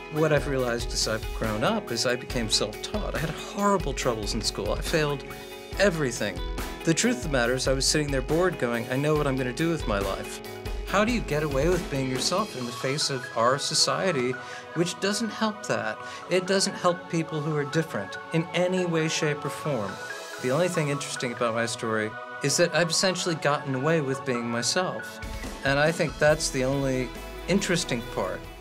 What I've realized as I've grown up is I became self-taught. I had horrible troubles in school. I failed everything. The truth of the matter is I was sitting there bored going, I know what I'm going to do with my life. How do you get away with being yourself in the face of our society, which doesn't help that? It doesn't help people who are different in any way, shape, or form. The only thing interesting about my story is that I've essentially gotten away with being myself. And I think that's the only interesting part.